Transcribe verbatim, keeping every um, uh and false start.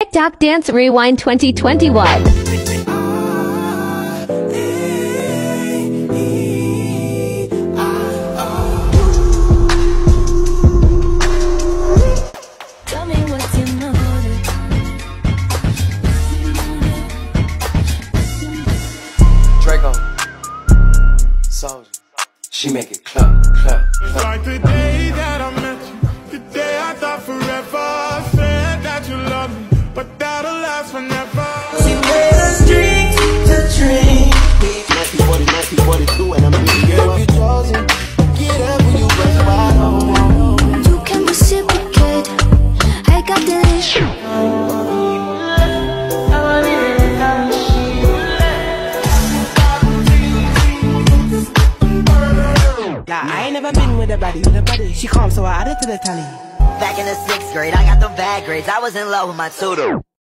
TikTok Dance Rewind twenty twenty-one. Draco, Soldier, she make it clap, clap, clap. Like the day that I met you, the day I thought forever, said that you love me, but that'll last forever. She made us drink to drink. nineteen forty, nineteen forty-two, and I'm in the game. You chosen, get up when you brush my home. You can reciprocate. I got the issue. I ain't never been with a baddie, with a baddie. She calm, so I added to the tally. Back in the sixth grade, I got the bad grades. I was in love with my tutor.